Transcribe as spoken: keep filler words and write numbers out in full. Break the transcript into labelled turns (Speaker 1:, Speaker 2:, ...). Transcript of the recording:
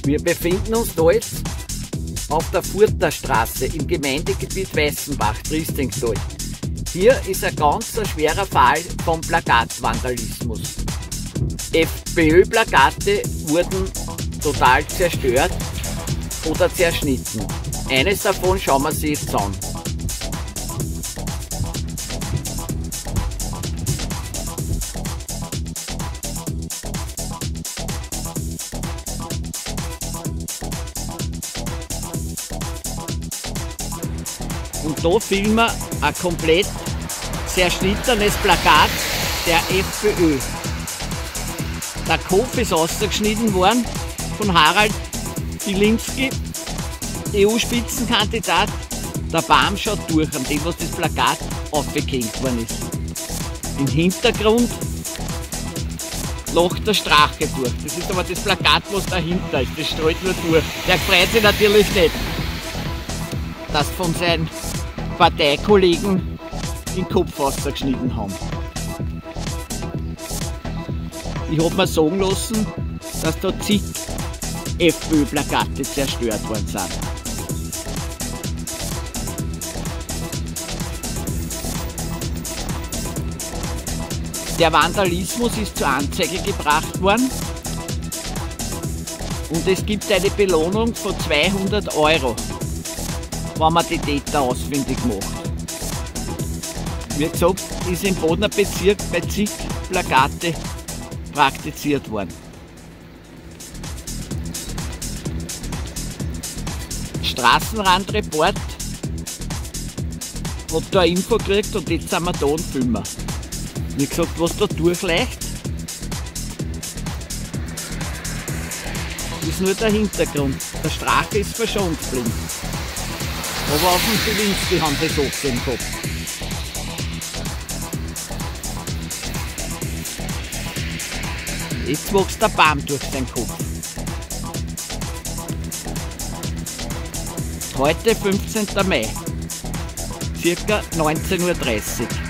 Speaker 1: Wir befinden uns da jetzt auf der Furterstraße im Gemeindegebiet Weißenbach, Triestingtal. Hier ist ein ganz schwerer Fall von Plakatvandalismus. FPÖ-Plakate wurden total zerstört oder zerschnitten. Eines davon schauen wir uns jetzt an. Und da filmen wir ein komplett zerschnittenes Plakat der FPÖ. Der Kopf ist ausgeschnitten worden von Harald Wilimski, E U-Spitzenkandidat. Der Baum schaut durch, an dem was das Plakat aufgehängt worden ist. Im Hintergrund lacht der Strache durch. Das ist aber das Plakat, was dahinter ist. Das strahlt nur durch. Der freut sich natürlich nicht, dass von seinen Parteikollegen den Kopf ausgeschnitten haben. Ich habe mir sagen lassen, dass da zig FPÖ-Plakate zerstört worden sind. Der Vandalismus ist zur Anzeige gebracht worden und es gibt eine Belohnung von zweihundert Euro, wenn man die Täter ausfindig macht. Wie gesagt, ist im Bodner Bezirk bei zig Plakate praktiziert worden. Straßenrandreport hat da eine Info gekriegt und jetzt sind wir da und filmen. Wie gesagt, was da durchleicht, ist nur der Hintergrund. Der Strache ist verschont geblieben. Aber auf dem Wilimski haben sie so im Kopf. Jetzt wächst der Baum durch seinen Kopf. Heute fünfzehnter Mai, circa neunzehn Uhr dreißig.